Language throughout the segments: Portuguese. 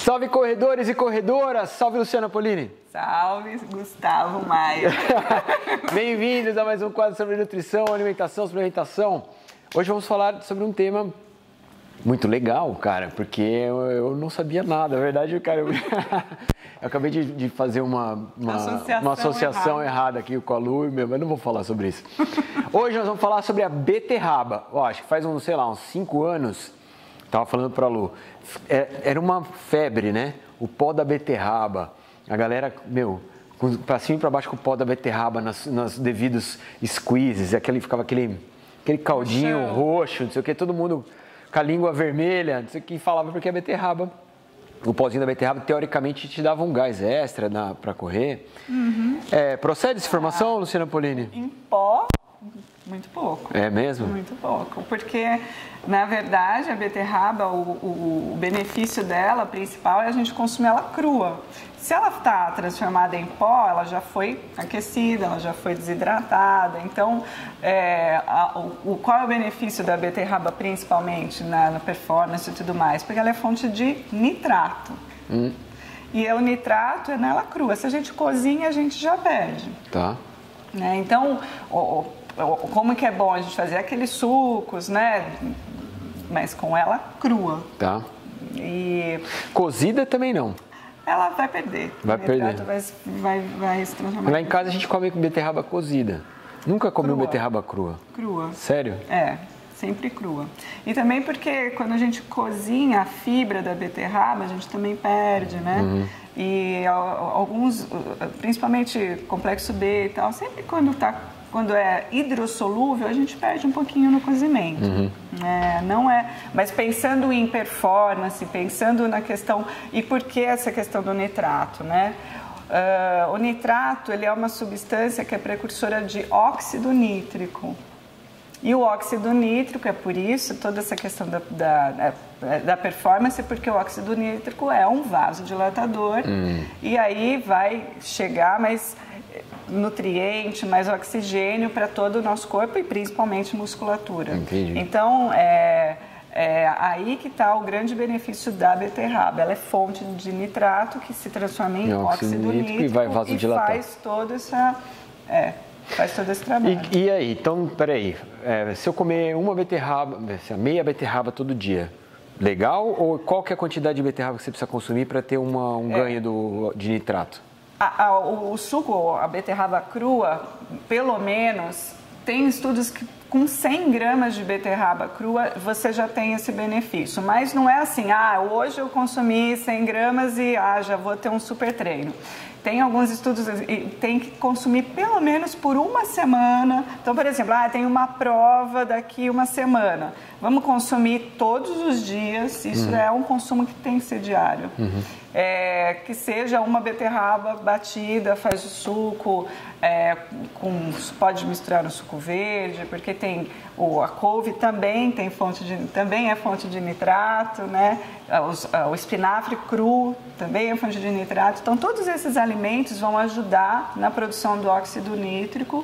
Salve corredores e corredoras, salve Luciana Polini. Salve Gustavo Maia. Bem-vindos a mais um quadro sobre nutrição, alimentação, suplementação. Hoje vamos falar sobre um tema muito legal, cara, porque eu não sabia nada. Na verdade, cara, eu acabei de fazer uma associação errada aqui com a Lu, mas não vou falar sobre isso. Hoje nós vamos falar sobre a beterraba. Acho que faz uns 5 anos, estava falando para a Lu, era uma febre, né? O pó da beterraba. A galera, para cima e para baixo com o pó da beterraba nas devidos squeezes, ficava aquele caldinho roxo, não sei o que, todo mundo com a língua vermelha, não sei o que, falava porque a beterraba, o pozinho da beterraba, teoricamente, te dava um gás extra para correr. Uhum. Procede essa informação, Luciana Polini? Em pó, muito pouco. É mesmo? Muito pouco, porque, na verdade, a beterraba, o benefício dela principal é a gente consumir ela crua. Se ela está transformada em pó, ela já foi aquecida, ela já foi desidratada. Então, qual é o benefício da beterraba, principalmente na performance e tudo mais? Porque ela é fonte de nitrato. E o nitrato é nela crua. Se a gente cozinha, a gente já perde. Tá. Né? Então, como que é bom a gente fazer aqueles sucos, né? Mas com ela crua. Tá. E cozida também não. Ela vai perder. Vai perder. Vai se transformar. Lá em casa a gente come beterraba cozida. Nunca comeu beterraba crua. Crua. Sério? Sempre crua. E também porque quando a gente cozinha a fibra da beterraba, a gente também perde, né? Uhum. E alguns, principalmente complexo B e tal, sempre quando é hidrossolúvel, a gente perde um pouquinho no cozimento. Uhum. Mas pensando em performance, pensando na questão... E por que essa questão do nitrato, né? O nitrato, ele é uma substância que é precursora de óxido nítrico. E o óxido nítrico, é por isso toda essa questão da performance, porque o óxido nítrico é um vasodilatador. E aí vai chegar mais nutriente, mais oxigênio para todo o nosso corpo e principalmente musculatura. Entendi. Então, aí que está o grande benefício da beterraba. Ela é fonte de nitrato que se transforma em óxido nítrico e vai vasodilatar. Faz todo esse trabalho. E aí, então, peraí, se eu comer uma beterraba, meia beterraba todo dia, legal? Ou qual que é a quantidade de beterraba que você precisa consumir para ter um ganho de nitrato? O suco, a beterraba crua, pelo menos, tem estudos que com 100 gramas de beterraba crua você já tem esse benefício. Mas não é assim, hoje eu consumi 100 gramas e já vou ter um super treino. Tem alguns estudos e tem que consumir pelo menos por uma semana. Então, por exemplo, tem uma prova daqui uma semana. Vamos consumir todos os dias. Isso é um consumo que tem que ser diário. Que seja uma beterraba batida, faz o suco, pode misturar no suco verde, porque tem a couve também é fonte de nitrato, né? O espinafre cru também é fonte de nitrato. Então, todos esses alimentos vão ajudar na produção do óxido nítrico.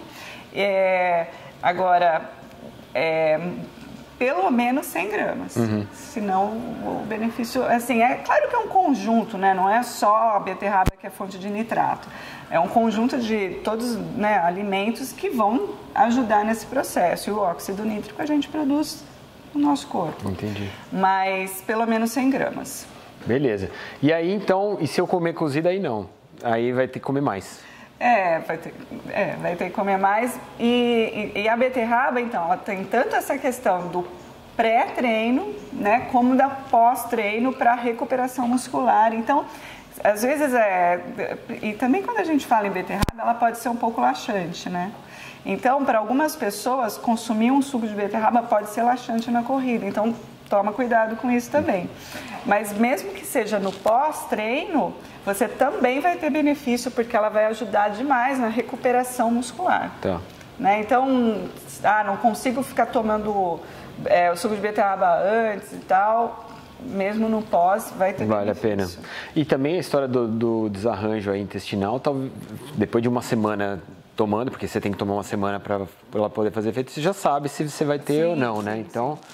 Pelo menos 100 gramas, senão o benefício, é claro que é um conjunto, né? Não é só a beterraba que é fonte de nitrato, é um conjunto de todos, né, alimentos que vão ajudar nesse processo, e o óxido nítrico a gente produz no nosso corpo. Entendi. Mas pelo menos 100 gramas. Beleza. E aí então, e se eu comer cozida aí não? Aí vai ter que comer mais. Vai ter que comer mais. E a beterraba, então, ela tem tanto essa questão do pré-treino, né, como da pós-treino para recuperação muscular. Então, às vezes, e também quando a gente fala em beterraba, ela pode ser um pouco laxante, né? Então, para algumas pessoas, consumir um suco de beterraba pode ser laxante na corrida. Então, toma cuidado com isso também. Mas mesmo que seja no pós-treino, você também vai ter benefício, porque ela vai ajudar demais na recuperação muscular. Tá. Né? Então, não consigo ficar tomando o suco de beterraba antes e tal, mesmo no pós, vai ter Vale benefício. a pena. E também a história do desarranjo aí intestinal, depois de uma semana tomando, porque você tem que tomar uma semana para ela poder fazer efeito, você já sabe se você vai ter ou não, né? Então...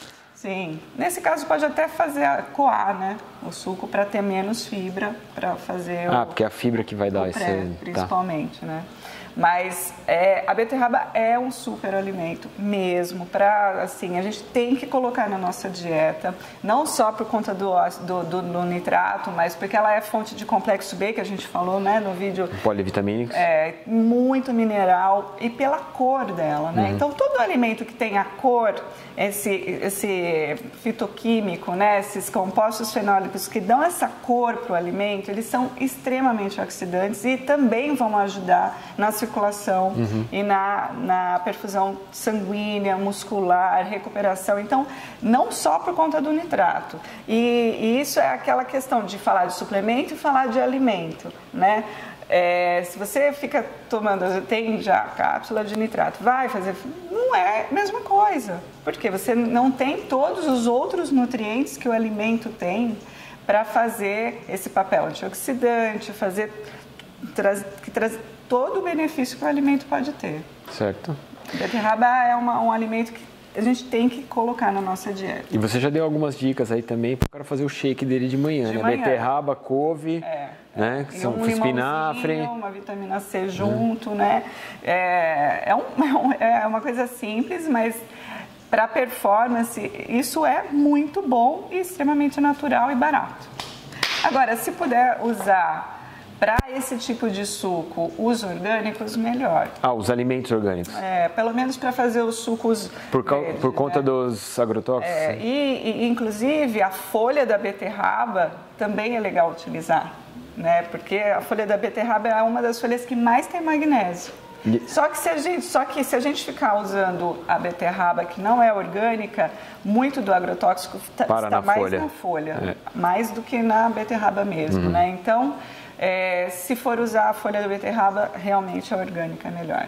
Sim. Nesse caso pode até fazer coar, né? O suco para ter menos fibra, para fazer porque é a fibra que vai dar esse... principalmente, né? Mas a beterraba é um super alimento mesmo, assim, a gente tem que colocar na nossa dieta, não só por conta do nitrato, mas porque ela é fonte de complexo B, que a gente falou, né, no vídeo. Polivitamínicos. Muito mineral e pela cor dela, né? Então, todo alimento que tem a cor, esse fitoquímico, né, esses compostos fenólicos que dão essa cor para o alimento, eles são extremamente oxidantes e também vão ajudar na circulação e na perfusão sanguínea, muscular, recuperação. Então, não só por conta do nitrato. E isso é aquela questão de falar de suplemento e falar de alimento, né? Se você fica tomando, tem já cápsula de nitrato, vai fazer, não é a mesma coisa, porque você não tem todos os outros nutrientes que o alimento tem para fazer esse papel antioxidante, que traz todo o benefício que o alimento pode ter. Certo. A beterraba é um alimento que a gente tem que colocar na nossa dieta. E você já deu algumas dicas aí também para o cara fazer o shake dele de manhã, né? Beterraba, couve, né? Que são espinafre. Uma vitamina C junto, né? É uma coisa simples, mas para performance isso é muito bom e extremamente natural e barato. Agora, se puder usar para esse tipo de suco, os orgânicos, melhor. Os alimentos orgânicos. Pelo menos para fazer os sucos verdes, por conta dos agrotóxicos? E, inclusive, a folha da beterraba também é legal utilizar, né? Porque a folha da beterraba é uma das folhas que mais tem magnésio. Só que se a gente ficar usando a beterraba que não é orgânica, muito do agrotóxico está mais na folha, mais do que na beterraba mesmo, né? Então, se for usar a folha da beterraba, realmente a orgânica é melhor.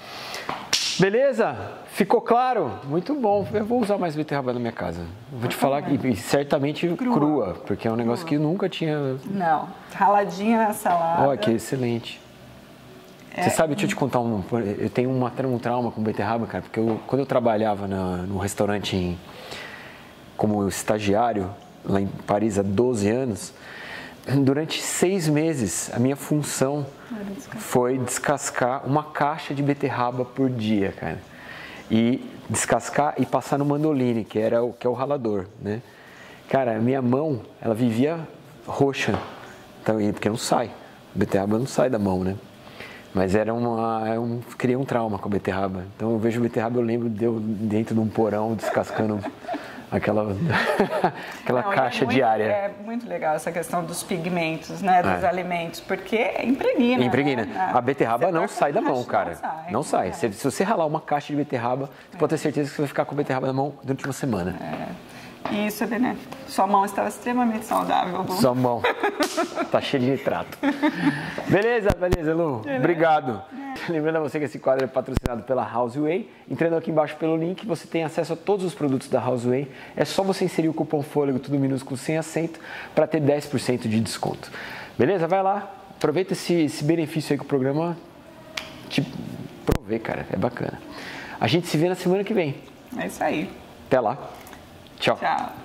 Beleza? Ficou claro? Muito bom. Eu vou usar mais beterraba na minha casa. Vou te falar que certamente crua, porque é um negócio que eu nunca tinha... Não, raladinha na salada. Olha, que excelente. Você sabe, deixa eu te contar eu tenho um trauma com beterraba, cara, porque quando eu trabalhava no restaurante como estagiário, lá em Paris há 12 anos, durante 6 meses, a minha função foi descascar uma caixa de beterraba por dia, cara. E descascar e passar no mandoline, que é o ralador, né? Cara, a minha mão, ela vivia roxa, porque não sai. Beterraba não sai da mão, né? Mas criei um trauma com a beterraba. Então eu vejo beterraba, eu lembro de eu dentro de um porão descascando aquela caixa diária. É muito legal essa questão dos pigmentos, né, dos alimentos, porque impregna. Impregna. Né? A beterraba não sai da mão, cara. Não sai. Se você ralar uma caixa de beterraba, você pode ter certeza que você vai ficar com a beterraba na mão durante uma semana. E isso é benéfico. Sua mão estava extremamente saudável, Lu. Sua mão tá cheia de nitrato. Beleza, Lu. Obrigado. Lembrando a você que esse quadro é patrocinado pela Houseway. Entrando aqui embaixo pelo link, você tem acesso a todos os produtos da Houseway. É só você inserir o cupom FOLEGO, tudo minúsculo, sem acento, para ter 10% de desconto. Beleza? Vai lá. Aproveita esse benefício aí que o programa te provê, cara. É bacana. A gente se vê na semana que vem. É isso aí. Até lá. Tchau. Tchau.